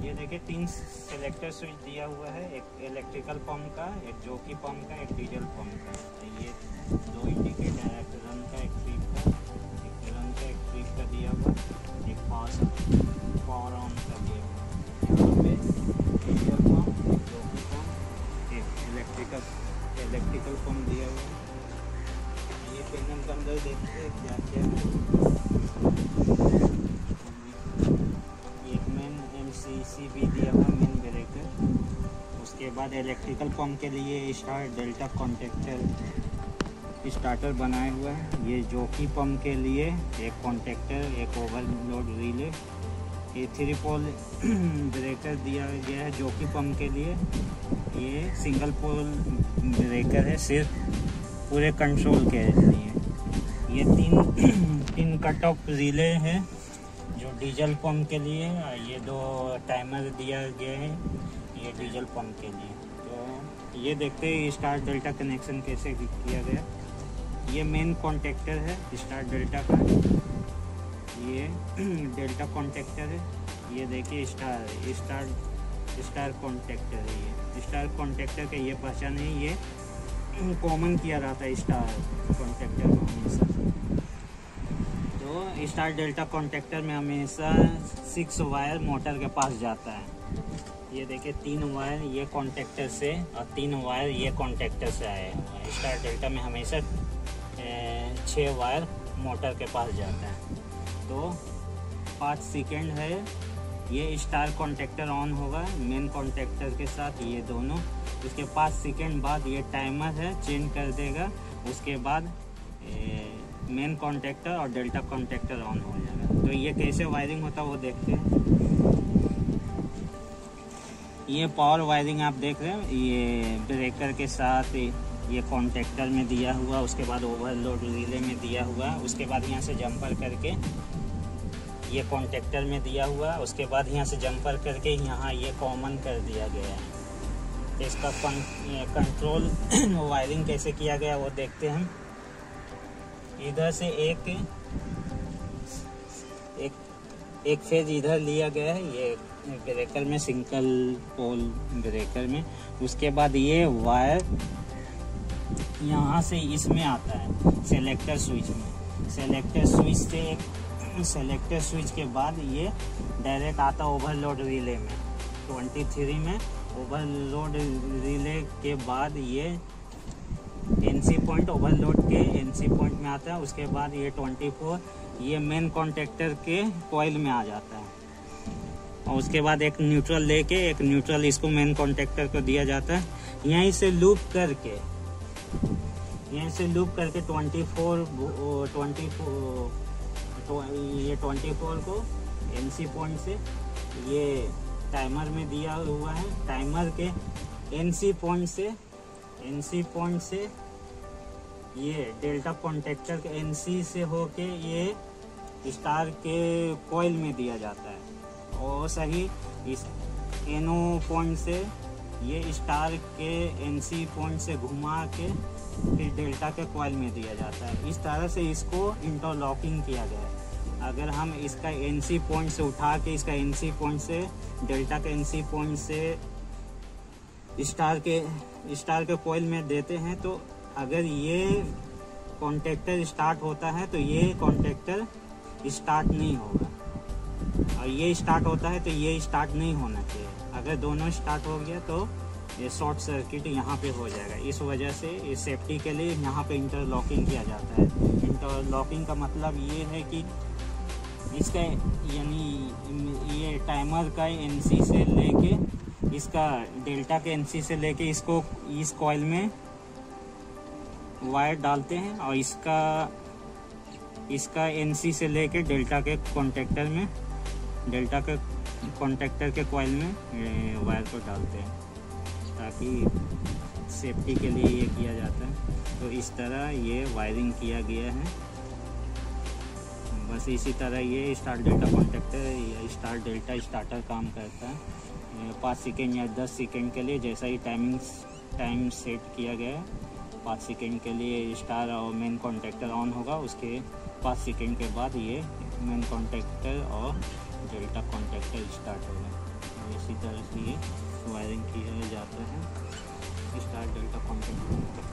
ये देखिए 3 selector switch दिया हुआ है, एक इलेक्ट्रिकल पंप का, एक जॉकी पंप का, एक डीजल पंप का। तो ये 2 इंडिकेटर है, एक रन का, एक ट्रिप का, एक रन का, एक ट्रिप का दिया हुआ, एक पावर ऑन का दिया हुआ। यहाँ पे डीजल पंप, एक जॉकी पंप, एक इलेक्ट्रिकल पंप दिया हुआ है। ये पैनल के अंदर देखते हैं क्या क्या है। एक मेन MCC दिया हुआ, मेन ब्रेकर। उसके बाद इलेक्ट्रिकल पंप के लिए स्टार डेल्टा कॉन्टेक्टर स्टार्टर बनाए हुआ है। ये जॉकी पंप के लिए एक कॉन्टेक्टर, एक ओवरलोड रिले। ये 3 पोल ब्रेकर दिया गया है जॉकी पंप के लिए। ये सिंगल पोल ब्रेकर है सिर्फ पूरे कंट्रोल के लिए। ये 3 कट ऑफ रिले है जो डीजल पंप के लिए। ये 2 टाइमर दिया गया है ये डीजल पंप के लिए। तो ये देखते हैं स्टार डेल्टा कनेक्शन कैसे किया गया। ये मेन कॉन्टेक्टर है स्टार डेल्टा का, ये डेल्टा कॉन्टेक्टर है। ये देखिए स्टार कॉन्टेक्टर है। ये स्टार कॉन्टेक्टर का ये पहचान है, ये कॉमन किया रहता है स्टार कॉन्टेक्टर में हमेशा। तो स्टार डेल्टा कॉन्टेक्टर में हमेशा 6 वायर मोटर के पास जाता है। ये देखिए 3 वायर ये कॉन्टेक्टर से और 3 वायर ये कॉन्टेक्टर से आए हैं। स्टार डेल्टा में हमेशा 6 वायर मोटर के पास जाता है। तो 5 सेकेंड है, ये स्टार कॉन्टेक्टर ऑन होगा मेन कॉन्टेक्टर के साथ, ये दोनों। उसके 5 सेकेंड बाद ये टाइमर है चेंज कर देगा। उसके बाद मेन कॉन्टेक्टर और डेल्टा कॉन्टेक्टर ऑन हो जाएगा। तो ये कैसे वायरिंग होता है वो देखते हैं। ये पावर वायरिंग आप देख रहे हैं, ये ब्रेकर के साथ ये कॉन्टेक्टर में दिया हुआ, उसके बाद ओवरलोड रिले में दिया हुआ, उसके बाद यहाँ से जंपर करके ये कॉन्टेक्टर में दिया हुआ, उसके बाद यहाँ से जंपर करके यहाँ ये कॉमन कर दिया गया है। तो इसका कंट्रोल वायरिंग कैसे किया गया वो देखते हैं। इधर से एक फेज इधर लिया गया है ये ब्रेकर में, सिंगल पोल ब्रेकर में। उसके बाद ये वायर यहाँ से इसमें आता है सेलेक्टर स्विच में। सेलेक्टर स्विच के बाद ये डायरेक्ट आता ओवरलोड रिले में 23 में। ओवरलोड रिले के बाद ये NC पॉइंट, ओवरलोड के NC पॉइंट में आता है। उसके बाद ये 24 ये मेन कॉन्टेक्टर के कॉइल में आ जाता है। और उसके बाद एक न्यूट्रल लेके, एक न्यूट्रल इसको मेन कॉन्टेक्टर को दिया जाता है। यहीं से लूप करके 24 को NC पॉइंट से ये टाइमर में दिया हुआ है। टाइमर के NC पॉइंट से ये डेल्टा कॉन्टेक्टर के NC से होके ये स्टार के कॉइल में दिया जाता है। और सही इस NO पॉइंट से ये स्टार के NC पॉइंट से घुमा के फिर डेल्टा के कॉइल में दिया जाता है। इस तरह से इसको इंटरलॉकिंग किया गया है। अगर हम इसका NC पॉइंट से उठा के इसका NC पॉइंट से डेल्टा के NC पॉइंट से स्टार के कॉइल में देते हैं, तो अगर ये कॉन्टेक्टर स्टार्ट होता है तो ये कॉन्टेक्टर स्टार्ट नहीं होगा, और ये स्टार्ट होता है तो ये स्टार्ट नहीं होना चाहिए। अगर दोनों स्टार्ट हो गया तो ये शॉर्ट सर्किट यहाँ पे हो जाएगा। इस वजह से इस सेफ्टी के लिए यहाँ पे इंटरलॉकिंग किया जाता है। इंटरलॉकिंग का मतलब ये है कि इसका यानी ये टाइमर का NC से लेके इसका डेल्टा के NC से लेके इसको इस कॉइल में वायर डालते हैं, और इसका NC से लेके डेल्टा के कॉन्टेक्टर में, डेल्टा के कॉन्टेक्टर के कॉइल में वायर को डालते हैं, ताकि सेफ्टी के लिए ये किया जाता है। तो इस तरह ये वायरिंग किया गया है। बस इसी तरह ये स्टार डेल्टा कॉन्टेक्टर या स्टार डेल्टा स्टार्टर काम करता है। 5 सेकेंड या 10 सेकेंड के लिए, जैसा ही टाइम सेट किया गया है, 5 सेकेंड के लिए स्टार और मेन कॉन्टेक्टर ऑन होगा। उसके 5 सेकेंड के बाद ये मेन कॉन्टेक्टर और डेल्टा कॉन्टेक्टर स्टार्ट होगा। इसी तरह से ये वायरिंग किया जाता है स्टार डेल्टा कॉन्टैक्ट।